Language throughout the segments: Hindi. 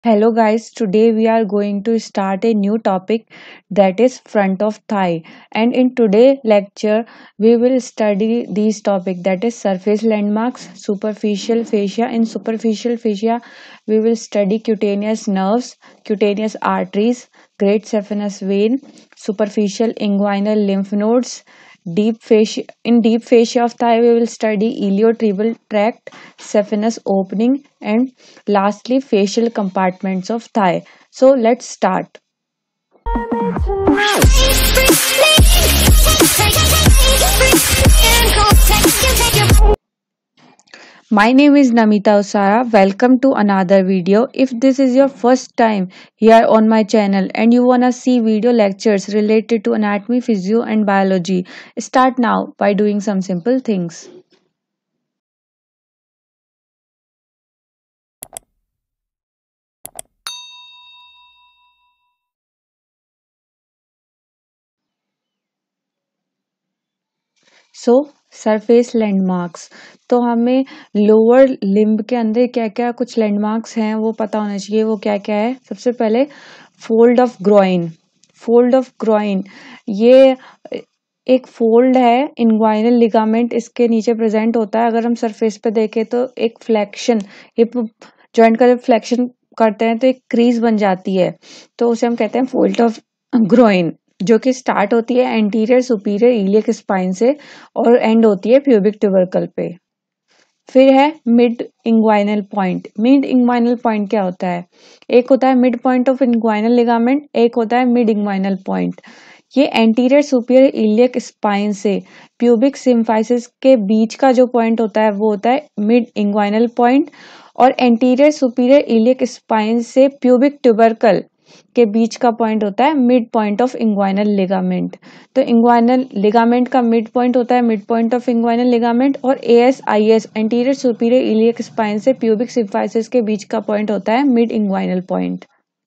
Hello guys, today we are going to start a new topic that is front of thigh, and in today lecture we will study these topic that is surface landmarks, superficial fascia. In superficial fascia we will study cutaneous nerves, cutaneous arteries, great saphenous vein, superficial inguinal lymph nodes. Deep fascia of thigh, we will study iliotibial tract, saphenous opening, and lastly facial compartments of thigh. So let's start. My name is Namita Ussara. Welcome to another video. If this is your first time here on my channel and you wanna see video lectures related to anatomy, physio and biology, start now by doing some simple things. So surface landmarks, तो हमें लोअर लिम्ब के अंदर क्या क्या कुछ लैंडमार्क्स हैं वो पता होना चाहिए। वो क्या क्या है? सबसे पहले fold of groin. Fold of groin ये एक फोल्ड है, इनग्वाइनल लिगामेंट इसके नीचे प्रेजेंट होता है। अगर हम सरफेस पे देखें तो एक फ्लेक्शन, हिप जॉइंट का जब फ्लेक्शन करते हैं तो एक क्रीज बन जाती है, तो उसे हम कहते हैं फोल्ड ऑफ ग्रोइन, जो कि स्टार्ट होती है एंटीरियर सुपीरियर इलियक स्पाइन से और एंड होती है प्यूबिक ट्यूबरकल पे। फिर है mid inguinal point. Mid inguinal point क्या होता है? एक होता है mid point of inguinal ligament, एक होता है मिड इंग्वाइनल पॉइंट। ये एंटीरियर सुपीरियर इलियक स्पाइन से प्यूबिक सिम्फाइसिस के बीच का जो पॉइंट होता है वो होता है मिड इंग्वाइनल पॉइंट, और एंटीरियर सुपीरियर इलियक स्पाइन से प्यूबिक ट्यूबरकल के बीच का पॉइंट होता है mid point of inguinal ligament. तो इंग्वाइनल लिगामेंट का मिड पॉइंट होता है mid point of inguinal ligament, और ASIS anterior superior iliac spine से प्यूबिक सिम्फाइसिस के बीच का पॉइंट होता है मिड इंग्वाइनल पॉइंट।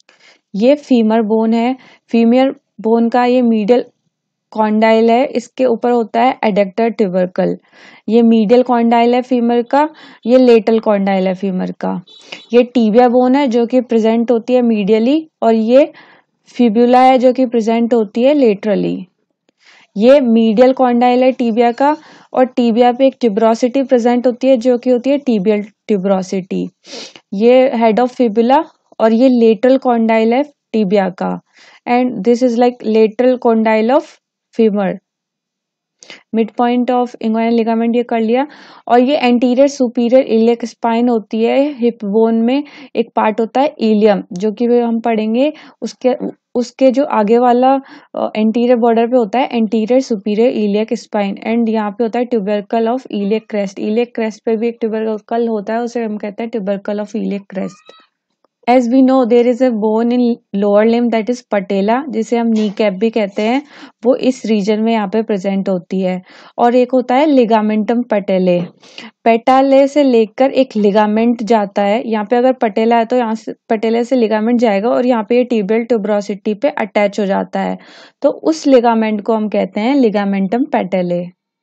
ये फीमर बोन है। फीमियर बोन का ये मीडियल कॉन्डाइल है, इसके ऊपर होता है एडेक्टर ट्यूबरकल। ये मीडियल कॉन्डाइल है फीमर का, ये लेटरल कॉन्डाइल है फीमर का। ये टीबिया बोन है जो कि प्रेजेंट होती है मीडियली, और ये फिब्यूला है जो कि प्रेजेंट होती है लेटरली। ये मीडियल कॉन्डाइल है टीबिया का, और टीबिया पे एक ट्यूबरोसिटी प्रेजेंट होती है जो कि होती है टीबियल ट्यूबरोसिटी। ये हेड ऑफ फिब्यूला, और ये लेटरल कॉन्डाइल है टीबिया का, and this is like lateral condyle of femur. Mid point of inguinal ligament ये कर लिया। और ये एंटीरियर सुपीरियर इलियक स्पाइन होती है। हिप बोन में एक पार्ट होता है इलियम, जो कि हम पढ़ेंगे। उसके उसके जो आगे वाला एंटीरियर बॉर्डर पे होता है anterior superior iliac spine, and यहाँ पे होता है tubercle of iliac crest. Iliac crest पे भी एक ट्यूबरकल होता है, उसे हम कहते हैं tubercle of iliac crest. As we know, there is a bone in lower limb that is patella, जिसे हम नी कैप भी कहते हैं। वो इस रीजन में यहाँ पे प्रेजेंट होती है। और एक होता है लिगामेंटम पटेले। पेटाले से लेकर एक लिगामेंट जाता है। यहाँ पे अगर पटेला है तो यहाँ से पटेले से लिगामेंट जाएगा, और यहाँ पे ये टिबियल ट्यूबरोसिटी पे अटैच हो जाता है, तो उस लिगामेंट को हम कहते हैं ligamentum patellae.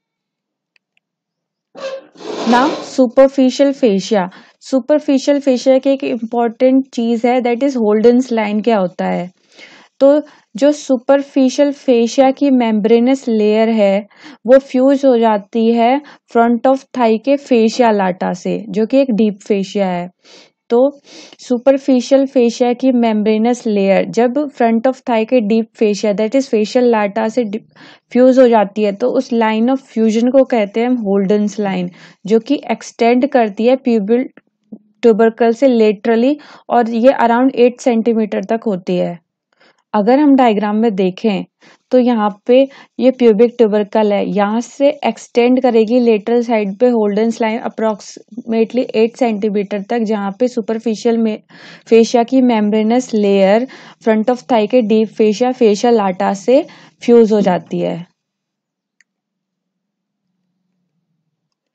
Now superficial fascia. Superficial fascia की एक इम्पॉर्टेंट चीज है, दैट इज होल्डन्स लाइन। क्या होता है? तो जो सुपरफिशियल फेशिया की मेम्ब्रेनस लेयर है वो फ्यूज हो जाती है फ्रंट ऑफ थाई के फेशिया लाटा से, जो कि एक डीप फेशिया है। तो सुपरफिशियल फेशिया की मेम्ब्रेनस लेयर जब फ्रंट ऑफ थाई के deep fascia that is fascia lata से फ्यूज हो जाती है, तो उस लाइन ऑफ फ्यूजन को कहते हैं हम होल्डन्स लाइन, जो कि एक्सटेंड करती है प्यूबिल ट्यूबरकल से लेटरली, और ये अराउंड 8 सेंटीमीटर तक होती है। अगर हम डायग्राम में देखें तो यहाँ पे ये प्यूबिक ट्यूबरकल है, यहाँ से एक्सटेंड करेगी लेटरल साइड पे होल्डन्स लाइन अप्रोक्सीमेटली 8 सेंटीमीटर तक, जहाँ पे सुपरफिशियल में फेशिया की membranous layer front of thigh के डीप फेशिया फेशिया लाटा से फ्यूज हो जाती है।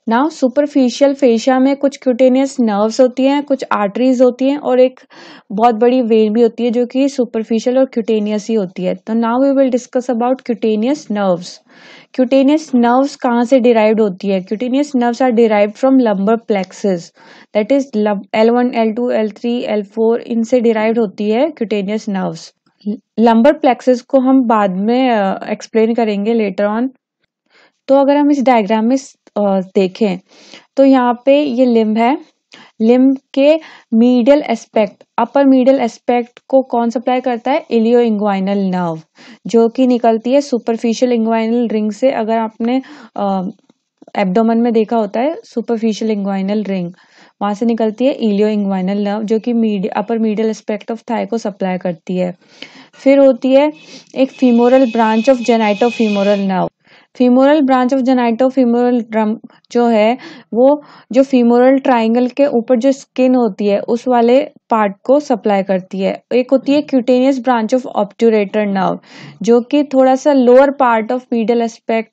नाउ सुपरफिशियल फेशिया में कुछ क्यूटेनियस नर्व्स होती हैं, कुछ आर्टरीज होती हैं और एक बहुत बड़ी वेन भी होती है जो कि सुपरफिशियल और क्यूटेनियस ही होती है। तो now we will discuss about cutaneous nerves. Cutaneous nerves कहाँ से डिराइव्ड होती है? Cutaneous nerves are derived from lumbar plexus, that is L1, L2, L3, L4, इनसे डिराइव्ड होती है क्यूटेनियस नर्व्स। लंबर प्लेक्सेस को हम बाद में एक्सप्लेन करेंगे लेटर ऑन। तो अगर हम इस डायग्राम में देखें तो यहाँ पे ये लिम्ब है। लिम्ब के medial aspect, upper medial aspect को कौन सप्लाई करता है? इलियो इंग्वाइनल नर्व, जो कि निकलती है सुपरफिशियल इंग्वाइनल रिंग से। अगर आपने एब्डोमेन में देखा होता है सुपरफिशियल इंग्वाइनल रिंग, वहां से निकलती है इलियो इंग्वाइनल नर्व, जो कि upper medial aspect of thigh को सप्लाई करती है। फिर होती है एक femoral branch of genitofemoral nerve. Femoral branch of genitofemoral drum जो है वो जो फीमोरल ट्राइंगल के ऊपर जो स्किन होती है उस वाले पार्ट को सप्लाई करती है। एक होती है cutaneous branch of obturator nerve, जो कि थोड़ा सा lower part of medial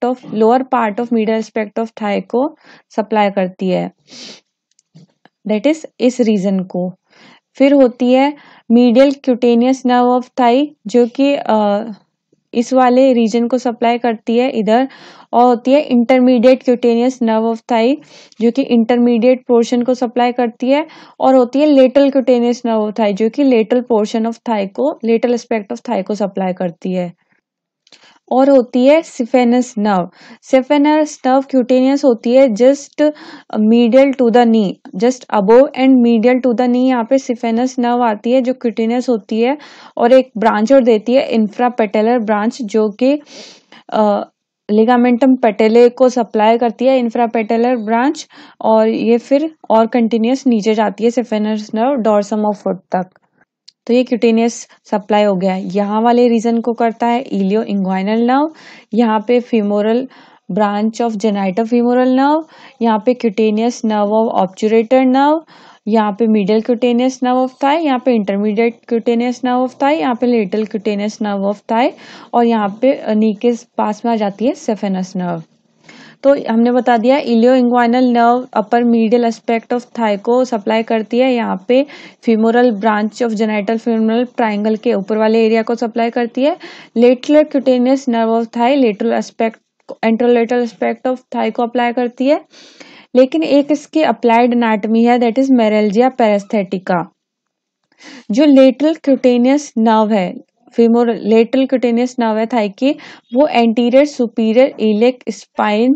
aspect of thigh को सप्लाई करती है, दैट इज इस रीजन को। फिर होती है medial cutaneous nerve of thigh, जो कि इस वाले रीजन को सप्लाई करती है इधर। और होती है intermediate cutaneous nerve of thigh, जो कि इंटरमीडिएट पोर्शन को सप्लाई करती है। और होती है lateral cutaneous nerve of thigh, जो कि लेटरल पोर्शन ऑफ थाई को, लेटरल एस्पेक्ट ऑफ थाई को सप्लाई करती है। और होती है saphenous nerve. saphenous nerve cutaneous होती है just medial to the knee, just above and medial to the knee. यहाँ पे saphenous नर्व आती है जो क्यूटेनियस होती है, और एक ब्रांच और देती है इंफ्रापेटेलर ब्रांच, जो कि लिगामेंटम पेटेले को सप्लाई करती है, इंफ्रापेटेलर ब्रांच। और ये फिर और कंटिन्यूस नीचे जाती है saphenous nerve dorsum of foot तक। तो ये क्यूटेनियस सप्लाई हो गया। यहाँ वाले रीजन को करता है इलियो इंग्वाइनल नर्व, यहाँ पे femoral branch of genitofemoral nerve, यहाँ पे cutaneous nerve of obturator nerve, यहाँ पे medial cutaneous nerve of thigh, यहाँ पे intermediate cutaneous nerve of thigh, यहाँ पे lateral cutaneous nerve of thigh, और यहाँ पे नी के पास में आ जाती है saphenous नर्व। तो हमने बता दिया ilioinguinal nerve upper medial aspect of thigh को सप्लाई करती है, यहाँ पे femoral branch of genital femoral triangle के ऊपर वाले एरिया को सप्लाई करती है। Lateral cutaneous nerve of thigh lateral aspect, anterolateral aspect of thigh को अप्लाई करती है। लेकिन एक इसकी अप्लाइड एनाटॉमी है, दैट इज मेरेल्जिया पेरेस्थेटिका। जो लेटरल क्यूटेनियस नर्व है, फीमोरल लेटरल क्यूटेनियस नर्व है थाई की, वो एंटीरियर सुपीरियर इलियक स्पाइन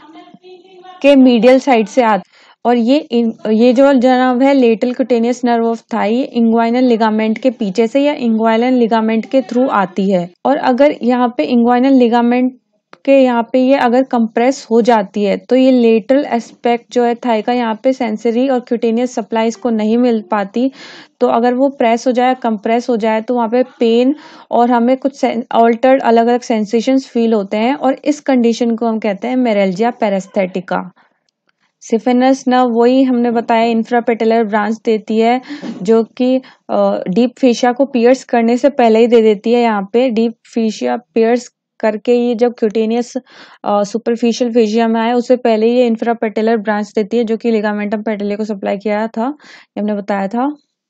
के मीडियल साइड से आती है। और ये जो नर्व है lateral cutaneous nerve of thigh, inguinal ligament के पीछे से या इंग्वाइनल लिगामेंट के थ्रू आती है। और अगर यहाँ पे इंग्वाइनल लिगामेंट के यहाँ पे ये अगर कंप्रेस हो जाती है तो ये लेटरल एस्पेक्ट जो है थाई का, यहाँ पे सेंसरी और क्यूटेनियस सप्लाईज को नहीं मिल पाती। तो अगर वो प्रेस हो जाए, कंप्रेस हो जाए, तो वहाँ पे पेन और हमें कुछ ऑल्टर्ड अलग अलग सेंसेशंस फील होते हैं, और इस कंडीशन को हम कहते हैं मेरेल्जिया पेरेस्थेटिका। saphenous नर्व वही हमने बताया इंफ्रापेटेलर ब्रांच देती है, जो कि डीप फेशिया को पियर्स करने से पहले ही दे देती है। यहाँ पे डीप फेशिया पियर्स करके ये जब क्यूटेनियस सुपरफिशियल फेशिया में आए उससे पहले ये इंफ्रापेटेलर ब्रांच देती है, जो कि लिगामेंटम पेटेले को सप्लाई किया था, ये हमने बताया था।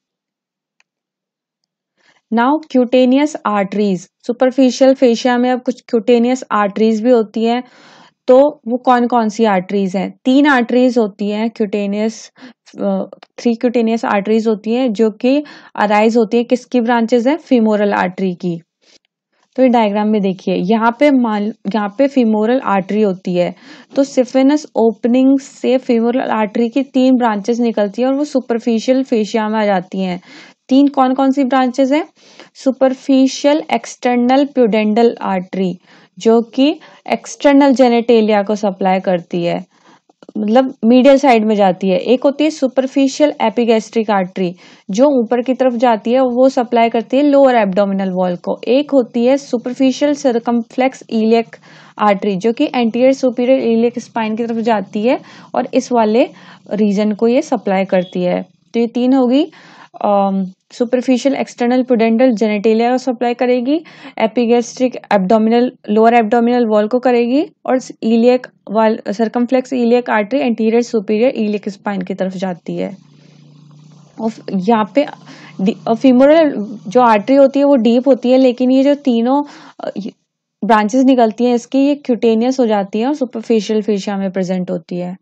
Now cutaneous arteries, superficial fascia में अब कुछ क्यूटेनियस आर्टरीज भी होती हैं। तो वो कौन कौन सी आर्टरीज हैं? 3 आर्टरीज होती हैं क्यूटेनियस, 3 क्यूटेनियस आर्टरीज होती हैं, जो कि अराइज होती है किसकी ब्रांचेस है? फीमोरल आर्टरी की। तो ये डायग्राम में देखिए, यहाँ पे फीमोरल आर्टरी होती है, तो saphenous ओपनिंग से फीमोरल आर्टरी की 3 ब्रांचेस निकलती है और वो सुपरफिशियल फेशिया में आ जाती हैं। 3 कौन कौन सी ब्रांचेस हैं? सुपरफिशियल एक्सटर्नल प्यूडेंडल आर्टरी, जो कि एक्सटर्नल जेनेटेलिया को सप्लाई करती है, मतलब मीडियल साइड में जाती है। एक होती है सुपरफिशियल एपिगैस्ट्रिक आर्टरी, जो ऊपर की तरफ जाती है, वो सप्लाई करती है लोअर एब्डोमिनल वॉल को। एक होती है सुपरफिशियल सर्कमफ्लेक्स इलियक आर्टरी, जो कि एंटीरियर सुपीरियर इलियक स्पाइन की तरफ जाती है और इस वाले रीजन को ये सप्लाई करती है। तो ये 3 होगी। सुपरफिशियल एक्सटर्नल पुडेंटल जेनेटेलिया को सप्लाई करेगी, epigastric abdominal lower abdominal wall को करेगी, और iliac wall circumflex iliac artery anterior superior iliac spine की तरफ जाती है। और यहाँ पे फीमोरल जो आर्टरी होती है वो डीप होती है, लेकिन ये जो तीनों ब्रांचेस निकलती हैं इसकी, ये क्यूटेनियस हो जाती है और सुपरफिशियल फेशिया में प्रेजेंट होती है।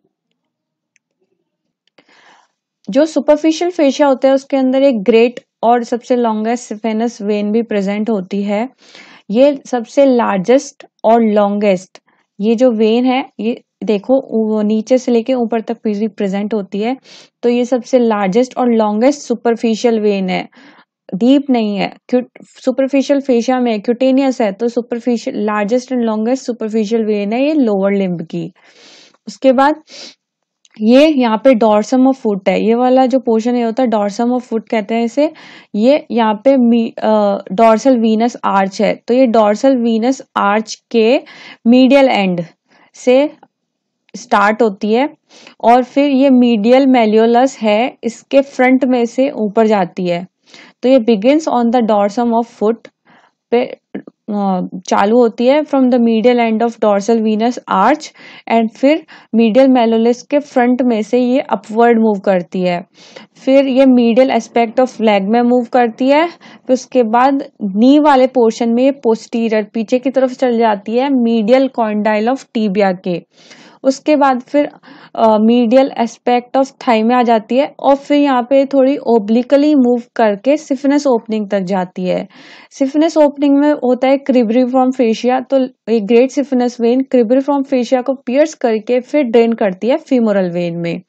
जो सुपरफिशियल फेशिया होता है उसके अंदर एक ग्रेट और सबसे लॉन्गेस्ट सफेनस वेन भी प्रेजेंट होती है। ये सबसे लार्जेस्ट और लॉन्गेस्ट ये जो वेन है, ये देखो वो नीचे से लेके ऊपर तक भी प्रेजेंट होती है, तो ये सबसे लार्जेस्ट और लॉन्गेस्ट सुपरफिशियल वेन है, डीप नहीं है। सुपरफिशियल फेशिया में क्यूटेनियस है, तो superficial largest and longest superficial vein है ये लोअर लिम्ब की। उसके बाद ये यहाँ पे डॉर्सम ऑफ फुट है, ये वाला जो पोर्शन है होता है डॉर्सम ऑफ फुट कहते हैं इसे। ये यहाँ पे डॉर्सल वीनस आर्च है, तो ये डॉर्सल वीनस आर्च के मीडियल एंड से स्टार्ट होती है और फिर ये मीडियल मैलियोलस है इसके फ्रंट में से ऊपर जाती है। तो ये begins on the dorsum of foot पे चालू होती है from the medial end of dorsal venous arch, and फिर मीडियल मैलोलिस के फ्रंट में से ये अपवर्ड मूव करती है, फिर ये मीडियल एस्पेक्ट ऑफ लेग में मूव करती है, फिर उसके बाद नी वाले पोर्शन में ये पोस्टीरियर पीछे की तरफ चल जाती है मीडियल कॉन्डाइल ऑफ टीबिया के। उसके बाद फिर मीडियल एस्पेक्ट ऑफ थाई में आ जाती है और फिर यहाँ पे थोड़ी ओब्लिकली मूव करके सिफिनस ओपनिंग तक जाती है। सिफिनस ओपनिंग में होता है क्रिब्रिफॉर्म फेशिया, तो एक great saphenous vein cribriform fascia को पियर्स करके फिर ड्रेन करती है फीमोरल वेन में।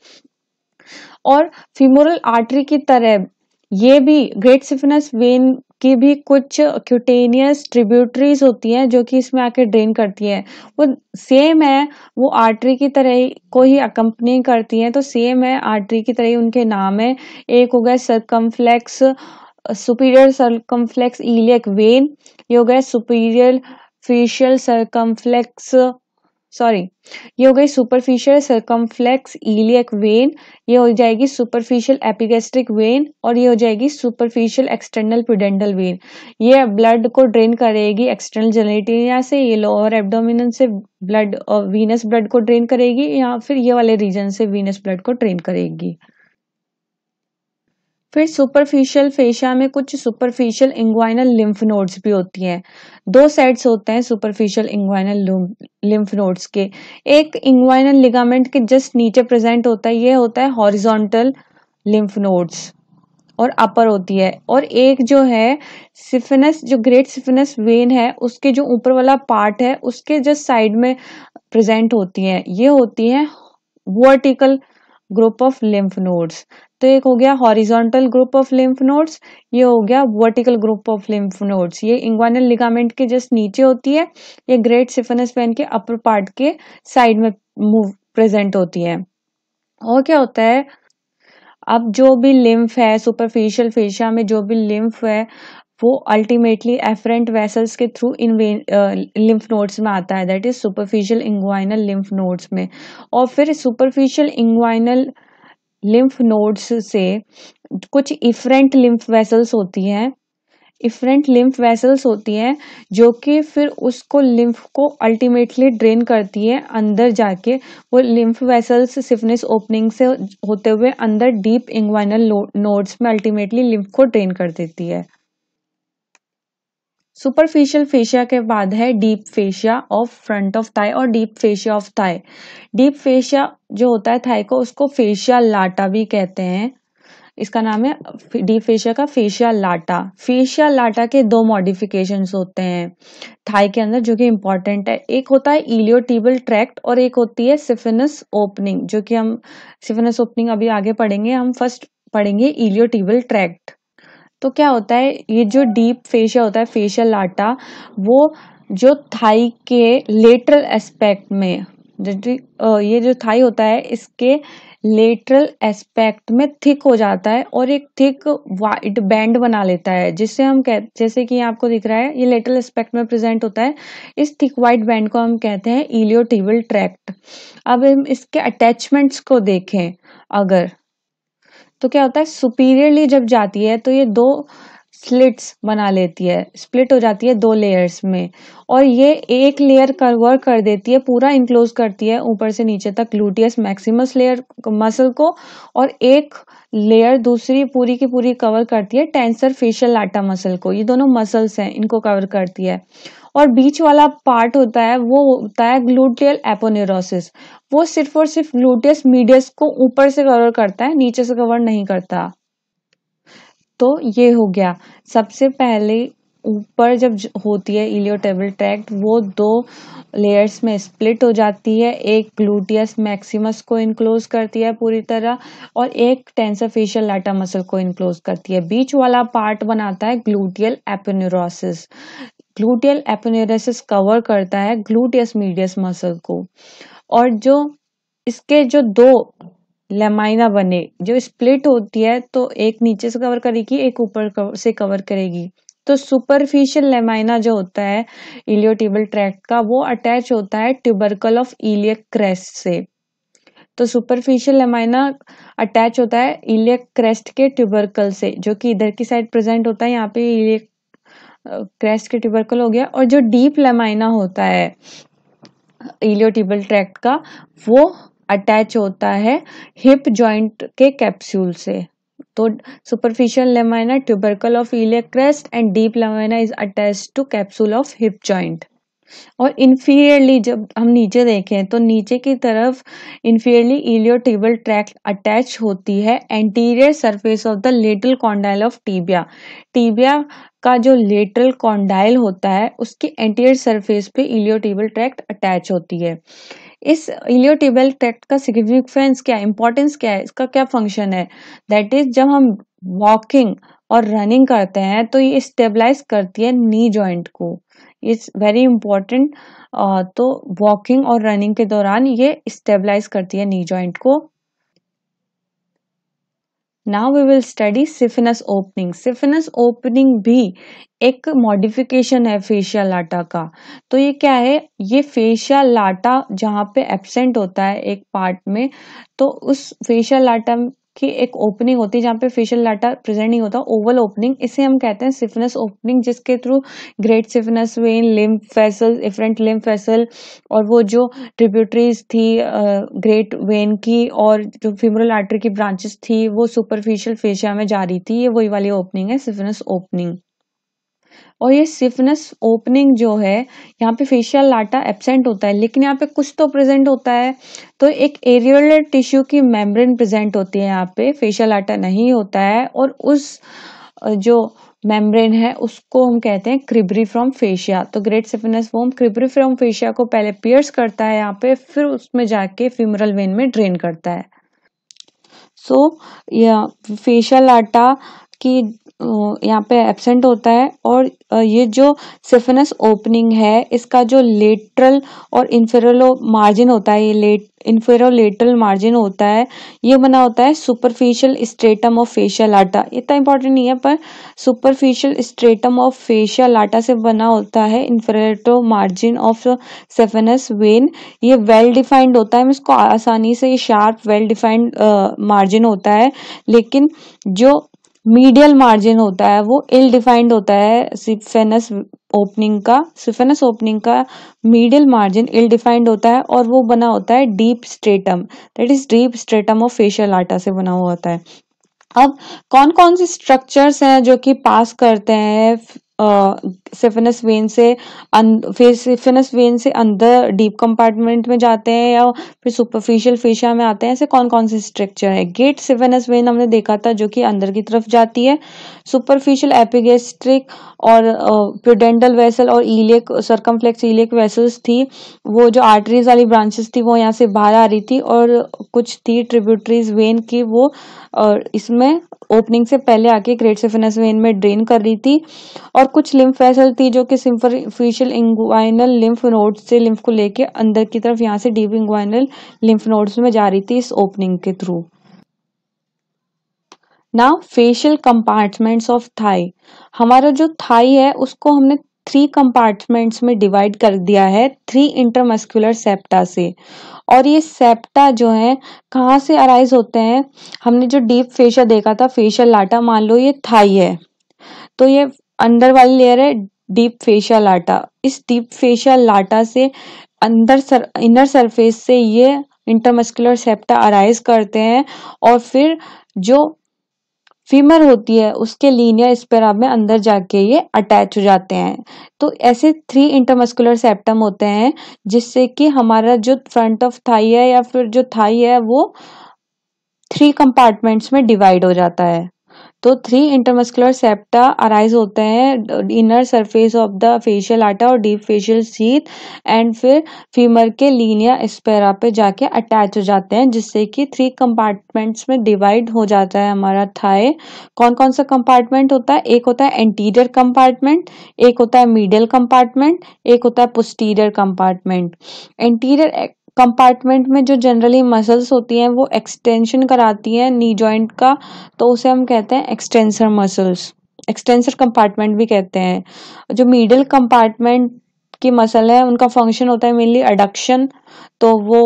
और फीमोरल आर्टरी की तरह ये भी ग्रेट सिफिनस वेन की भी कुछ क्यूटेनियस ट्रिब्यूटरीज होती हैं जो कि इसमें आके ड्रेन करती हैं, वो सेम है, वो आर्टरी की तरह को ही अकम्पनी करती हैं, तो सेम है आर्टरी की तरह ही उनके नाम है। एक हो गया circumflex superior circumflex iliac vein, ये हो गया सुपीरियर फेशियल सर्कमफ्लेक्स ये हो गई सुपरफिशियल सर्कमफ्लेक्स इलियक वेन, ये हो जाएगी सुपरफिशियल एपिगैस्ट्रिक वेन, और ये हो जाएगी सुपरफिशियल एक्सटर्नल पुडेंटल वेन। ये ब्लड को ड्रेन करेगी एक्सटर्नल जेनेटेलिया से, ये लोअर एब्डोमिनल से ब्लड और वीनस ब्लड को ड्रेन करेगी, या फिर ये वाले रीजन से वीनस ब्लड को ड्रेन करेगी। फिर सुपरफिशियल फेशिया में कुछ सुपरफिशियल इंग्वाइनल लिम्फ नोड्स भी होती हैं। दो सेट्स होते हैं सुपरफिशियल इंग्वाइनल लिम्फ नोड्स के, एक इंग्वाइनल लिगामेंट के जस्ट नीचे प्रेजेंट होता है, ये होता है हॉरिजॉन्टल लिम्फ नोड्स और अपर होती है, और एक जो है सिफिनस जो ग्रेट सिफिनस वेन है उसके जो ऊपर वाला पार्ट है उसके जस्ट साइड में प्रेजेंट होती है, ये होती है vertical group of lymph nodes. तो एक हो गया horizontal group of lymph nodes, ये हो गया vertical group of lymph nodes. ये इंग्वाइनल लिगामेंट के जस्ट नीचे होती है, ये ग्रेट सिफिनस वेन के अपर पार्ट के साइड में मूव प्रेजेंट होती है। और क्या होता है, अब जो भी लिम्फ है सुपरफिशियल फेशिया में जो भी लिम्फ है वो अल्टीमेटली एफरेंट वेसल्स के थ्रू इन लिम्फ नोड्स में आता है, that is superficial inguinal lymph nodes में। और फिर सुपरफिशियल इंग्वाइनल लिम्फ नोड्स से कुछ इफरेंट लिम्फ वेसल्स होती हैं, इफरेंट लिम्फ वेसल्स होती हैं जो कि फिर उसको लिम्फ को अल्टीमेटली ड्रेन करती है अंदर जाके, वो लिम्फ वेसल्स सिफिनस ओपनिंग से होते हुए अंदर डीप इंग्वाइनल नोड्स में अल्टीमेटली लिम्फ को ड्रेन कर देती है। सुपरफिशियल फेशिया के बाद है deep fascia of front of thigh और deep fascia of thigh. Deep fascia जो होता है थाई को उसको फेशिया लाटा भी कहते हैं, इसका नाम है डीप फेशिया का फेशिया लाटा। फेशिया लाटा के दो मॉडिफिकेशंस होते हैं थाई के अंदर जो कि इंपॉर्टेंट है, एक होता है इलियोटिबल ट्रैक्ट और एक होती है सिफिनस ओपनिंग, जो कि हम सिफिनस ओपनिंग अभी आगे पढ़ेंगे, हम फर्स्ट पढ़ेंगे इलियोटिबल ट्रैक्ट। तो क्या होता है, ये जो डीप फेशिया होता है फेशियल लाटा, वो जो थाई के लेटरल एस्पेक्ट में ये जो थाई होता है इसके लेटरल एस्पेक्ट में थिक हो जाता है और एक थिक वाइड बैंड बना लेता है, जिससे हम जैसे कि आपको दिख रहा है ये लेटरल एस्पेक्ट में प्रेजेंट होता है, इस थिक वाइड बैंड को हम कहते हैं इलियोटिबल ट्रैक्ट। अब हम इसके अटैचमेंट्स को देखें अगर, तो क्या होता है, सुपीरियरली जब जाती है तो ये दो स्लिट्स बना लेती है, स्प्लिट हो जाती है दो लेयर्स में, और ये एक लेयर कवर कर देती है, पूरा इंक्लोज करती है ऊपर से नीचे तक ग्लूटियस मैक्सिमस लेयर मसल को, और एक लेयर दूसरी पूरी की पूरी कवर करती है टेंसर फेशियल लाटा मसल को। ये दोनों मसल्स हैं, इनको कवर करती है। और बीच वाला पार्ट होता है वो होता है ग्लूटियल एपोनेरोसिस। वो सिर्फ और सिर्फ ग्लूटियस मीडियस को ऊपर से कवर करता है, नीचे से कवर नहीं करता। तो ये हो गया। सबसे पहले ऊपर जब होती है इलियोटिबियल ट्रैक्ट, वो दो लेयर्स में स्प्लिट हो जाती है, एक ग्लूटियस मैक्सिमस को इनक्लोज करती है पूरी तरह, और एक टेंसर फेशियल लाटा मसल को इनक्लोज करती है। बीच वाला पार्ट बनाता है gluteal aponeurosis. Gluteal aponeurosis cover करता है ग्लूटियस मीडियस मसल को, और जो इसके जो दो लेमाइना बने, जो स्प्लिट होती है तो एक नीचे से कवर करेगी, एक ऊपर से कवर करेगी। तो सुपरफिशियल लेमाइना जो होता है इलियोटिबियल ट्रैक्ट का, वो अटैच होता है ट्यूबरकल ऑफ इलियक क्रेस्ट से। तो सुपरफिशियल लेमाइना अटैच होता है इलियक क्रेस्ट के ट्यूबरकल से, जो कि इधर की साइड प्रेजेंट होता है, यहाँ पे इलियक क्रेस्ट के ट्यूबरकल हो गया। और जो डीप लेमाइना होता है इलियोटिबियल ट्रैक्ट का, वो अटैच होता है हिप जॉइंट के कैप्सूल से। तो superficial lamina tubercle of iliac crest and deep lamina is attached to capsule of hip joint. और इंफीरियरली जब हम नीचे देखें तो नीचे की तरफ इंफीरियरली इलियोटिबियल ट्रैक्ट अटैच होती है anterior surface of the lateral condyle of tibia. Tibia का जो लेटरल कॉन्डाइल होता है उसके एंटीरियर सरफेस पे इलियोटिबियल ट्रैक्ट अटैच होती है। इस इलियोटिबियल ट्रैक्ट का सिग्निफिकेंस क्या है, इंपॉर्टेंस क्या है, इसका क्या फंक्शन है? दैट इज जब हम वॉकिंग और रनिंग करते हैं तो ये स्टेबलाइज करती है नी जॉइंट को। It's very important. तो वॉकिंग और रनिंग के दौरान ये स्टेबलाइज करती है नी जॉइंट को। Now we will study saphenous opening. Saphenous opening भी एक मॉडिफिकेशन है फेशियल लाटा का। तो ये क्या है, ये फेशियल लाटा जहाँ पे एब्सेंट होता है एक पार्ट में, तो उस फेशियल लाटा की एक ओपनिंग होती है जहाँ पे फेशियल लाटा प्रेजेंट नहीं होता, ओवल ओपनिंग, इसे हम कहते हैं सिफिनस ओपनिंग, जिसके through great saphenous vein, lymph vessel, efferent lymph vessel, और वो जो ट्रिब्यूटरीज थी ग्रेट वेन की और जो फीमोरल आर्टरी की ब्रांचेस थी, वो सुपरफिशियल फेशिया में जा रही थी। ये वही वाली ओपनिंग है सिफिनस ओपनिंग। और ये सिफिनस ओपनिंग जो है, यहाँ पे फेशियल लाटा एब्सेंट होता है, लेकिन यहाँ पे कुछ तो प्रेजेंट होता है। तो एक एरियोलर टिश्यू की मेम्ब्रेन प्रेजेंट होती है, यहाँ पे फेशियल लाटा नहीं होता है, और उस जो मेम्ब्रेन है उसको हम कहते हैं क्रिब्रिफ्रॉम फेशिया। तो great saphenous vein cribriform fascia को पहले पियर्स करता है यहाँ पे, फिर उसमें जाके फीमोरल वेन में ड्रेन करता है। सो फेशियल लाटा की यहाँ पे एब्सेंट होता है, और ये जो सिफिनस ओपनिंग है, इसका जो लेटरल और इंफेरोलो मार्जिन होता है, ये इंफेरोलेटरल मार्जिन होता है, ये बना होता है superficial stratum of fasciae lata. इतना इंपॉर्टेंट नहीं है, पर superficial stratum of fasciae lata से बना होता है inferolateral margin of saphenous vein. ये वेल डिफाइंड होता है, इसको आसानी से, ये शार्प वेल डिफाइंड मार्जिन होता है, लेकिन जो मीडियल मार्जिन होता है वो इल डिफाइंड होता है। सिफिनस ओपनिंग का मीडियल मार्जिन इल डिफाइंड होता है, और वो बना होता है deep stratum, that is deep stratum of fasciae lata से बना हुआ होता है। अब कौन कौन से स्ट्रक्चर्स हैं जो कि पास करते हैं सिफिनस वेन से अंदर डीप कंपार्टमेंट में जाते हैं, या फिर सुपरफिशियल फेशिया में आते हैं, ऐसे कौन कौन से स्ट्रक्चर है? गेट सिफिनस वेन हमने देखा था, जो कि अंदर की तरफ जाती है। सुपरफिशियल एपिगेस्ट्रिक और प्यूडेंटल वेसल और इलियक सर्कमफ्लेक्स इलियक वेसल्स थी, वो जो आर्टरीज वाली ब्रांचेस थी वो यहाँ से बाहर आ रही थी, और कुछ थी ट्रिब्यूटरीज वेन की, वो इसमें ओपनिंग से पहले आके ग्रेट सिफिनस वेन में ड्रेन कर रही थी। और कुछ लिम्फ वेसल थी जो कि सुपरफिशियल इंग्वाइनल लिम्फ नोड्स से लिम्फ को लेके अंदर की तरफ यहाँ से डीप इंग्वाइनल लिम्फ नोड्स में जा रही थी इस ओपनिंग के through. Now fascial compartments of thigh. हमारा जो थाई है उसको हमने 3 कंपार्टमेंट्स में डिवाइड कर दिया है 3 इंटरमस्कुलर सेप्टा से। और ये सेप्टा जो है कहाँ से अराइज होते हैं? हमने जो डीप फेशिया देखा था, फेशियल लाटा, मान लो ये थाई है, तो ये अंदर वाली लेयर है डीप फेशियल लाटा। इस डीप फेशियल लाटा से इनर सरफेस से ये इंटरमस्कुलर सेप्टा अराइज करते हैं और फिर जो फीमर होती है उसके लीनियर स्पेरा में अंदर जाके ये अटैच हो जाते हैं। तो ऐसे 3 इंटरमस्कुलर सेप्टम होते हैं जिससे कि हमारा जो फ्रंट ऑफ थाई है या फिर जो थाई है वो 3 कंपार्टमेंट्स में डिवाइड हो जाता है। तो 3 इंटरमस्कुलर सेप्टा अराइज होते हैं inner surface of the fasciae lata और डीप फेशियल शीथ एंड फिर फीमर के लीनिया स्पेरा पे जाके अटैच हो जाते हैं जिससे कि 3 कंपार्टमेंट्स में डिवाइड हो जाता है हमारा थाई। कौन कौन सा कंपार्टमेंट होता है? एक होता है एंटीरियर कंपार्टमेंट, एक होता है मीडियल कंपार्टमेंट, एक होता है पोस्टीरियर कंपार्टमेंट। एंटीरियर कंपार्टमेंट में जो जनरली मसल्स होती हैं वो एक्सटेंशन कराती हैं नी जॉइंट का, तो उसे हम कहते हैं एक्सटेंसर मसल्स, एक्सटेंसर कंपार्टमेंट भी कहते हैं। जो मीडियल कंपार्टमेंट की मसल है उनका फंक्शन होता है मेनली अडक्शन, तो वो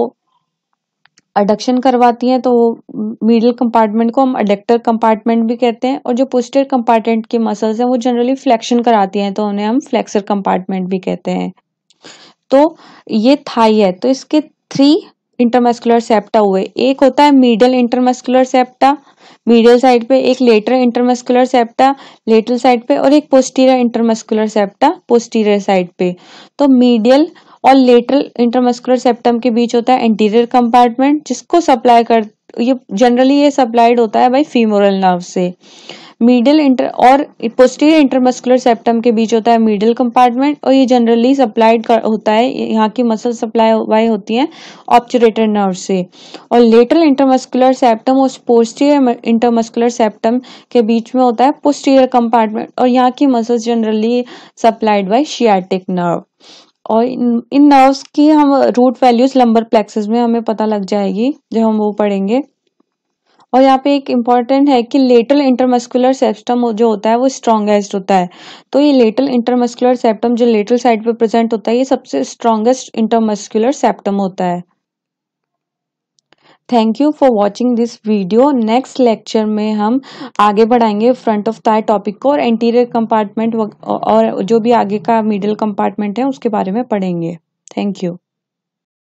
अडक्शन करवाती हैं, तो मिडिल कंपार्टमेंट को हम अडक्टर कंपार्टमेंट भी कहते हैं। और जो पोस्टीरियर कंपार्टमेंट की मसल्स हैं वो जनरली फ्लेक्शन कराती हैं, तो उन्हें हम फ्लेक्सर कंपार्टमेंट भी कहते हैं। तो ये थाई है, तो इसके 3 इंटरमस्कुलर सेप्टा हुए। एक होता है medial intermuscular septa medial side पे, एक lateral intermuscular septa lateral side पे, और एक posterior intermuscular septa posterior side पे। तो मीडियल और लेटरल इंटरमस्कुलर सेप्टम के बीच होता है एंटीरियर कंपार्टमेंट जिसको सप्लाई कर ये जनरली ये सप्लाइड होता है बाय फीमोरल नर्व से। मीडियल इंटर और पोस्टीरियर इंटरमस्कुलर सेप्टम के बीच होता है मीडियल कंपार्टमेंट और ये जनरली सप्लाइड होता है, यहाँ की मसल सप्लाई होती हैं ऑब्चुरेटर नर्व से। और लेटरल इंटरमस्कुलर सेप्टम और पोस्टीरियर इंटरमस्कुलर सेप्टम के बीच में होता है पोस्टीरियर कंपार्टमेंट और यहाँ की muscles generally supplied by sciatic nerve. और इन नर्व्स की हम रूट वैल्यूज लंबर प्लेक्सस में हमें पता लग जाएगी जब हम वो पढ़ेंगे। और यहाँ पे एक इम्पॉर्टेंट है कि लेटरल इंटरमस्कुलर सेप्टम जो होता है वो स्ट्रॉन्गेस्ट होता है। तो ये लेटरल इंटरमस्कुलर सेप्टम जो लेटरल साइड पे प्रेजेंट होता है ये सबसे स्ट्रॉन्गेस्ट इंटरमस्कुलर सेप्टम होता है। Thank you for watching this video. Next lecture में हम आगे बढ़ाएंगे फ्रंट ऑफ थाई टॉपिक को और एंटीरियर कंपार्टमेंट और जो भी आगे का मिडिल कंपार्टमेंट है उसके बारे में पढ़ेंगे। Thank you.